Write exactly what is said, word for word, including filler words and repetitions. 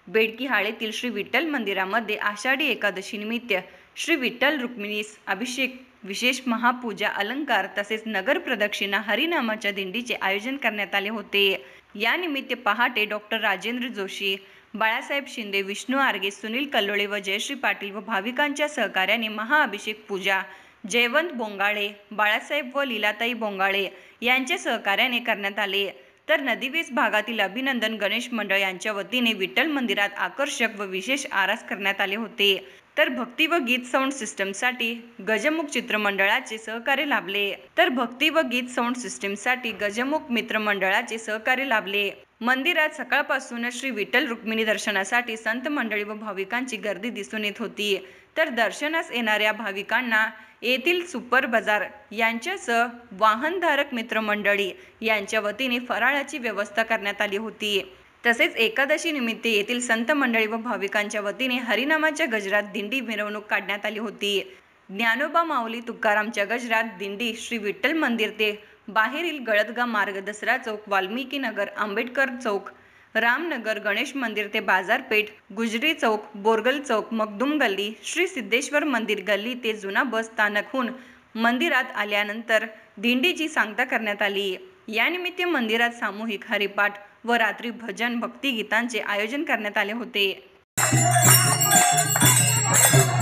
बेडकी हाळेतील श्री विठ्ठल मंदिरामध्ये आषाढी एकादशी निमित्त श्री विठ्ठल रुक्मिणीस अभिषेक, विशेष महापूजा, अलंकार तसेच नगर प्रदक्षिणा, हरिनामाच्या दिंडीचे आयोजन करण्यात आले होते। या निमित्त पहाटे डॉक्टर राजेंद्र जोशी, बाळासाहेब शिंदे, विष्णू आर्गे, सुनील कल्लोळे व जयश्री पाटील व भाविकांच्या सहकार्याने महाअभिषेक पूजा जयवंत बोंगाळे, बाळासाहेब व लीलाताई बोंगाळे यांच्या सहकार्याने करण्यात आले। तर नदीवेस भागातील अभिनंदन गणेश मंडळ यांच्या वतीने विठ्ठल मंदिरात आकर्षक व विशेष आरास करण्यात आले होते। तर भक्ती व गीत साऊंड सिस्टमसाठी गजमुख चित्रमंडळाचे सहकार्य लाभले तर भक्ती व गीत साऊंड सिस्टमसाठी गजमुख मित्र मंडळाचे सहकार्य लाभले। मंदिरात सकाळपासूनच श्री विठ्ठल रुक्मिणी दर्शनासाठी संत मंडळी व भाविकांची गर्दी दिसून येत होती। तर दर्शनास येणाऱ्या भाविकांना येथील सुपर बाजार यांच्यासह वाहनधारक मित्रमंडळी यांच्या वतीने फराळाची व्यवस्था करण्यात आली होती। तसेच एकादशी निमित्त येथील संत मंडळी व भाविकांच्या वतीने हरिनामाच्या गजरात दिंडी मिरवणूक काढण्यात आली होती। ज्ञानोबा माऊली तुकारामच्या गजरात दिंडी श्री विठ्ठल मंदिर ते बाहेरील गळतगा मार्ग, दसरा चौक, वाल्मिकी नगर, आंबेडकर चौक, रामनगर, गणेश मंदिर ते बाजारपेठ, गुजरी चौक, बोरगल चौक, मखदूम गल्ली, श्री सिद्धेश्वर मंदिर गल्ली ते जुना बस स्थानकहून मंदिरात आल्यानंतर दिंडीची सांगता करण्यात आली। यानिमित्त मंदिरात सामूहिक हरिपाठ व रात्री भजन भक्तिगीतांचे आयोजन करण्यात आले होते।